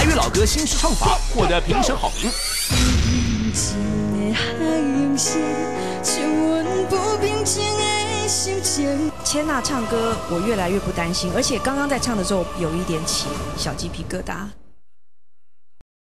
粤老歌新诗唱法获得评审好评。 千娜唱歌，我越来越不担心，而且刚刚在唱的时候有一点起小鸡皮疙瘩。